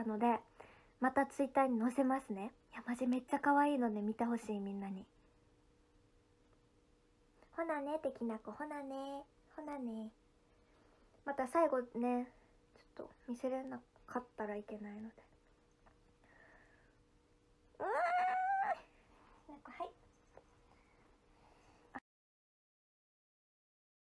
ので、またツイッターに載せますね。いやマジめっちゃ可愛いので見てほしい、みんなに。ほなねってきなこ、ほなねほなね。また最後ねちょっと見せれなかったらいけないので、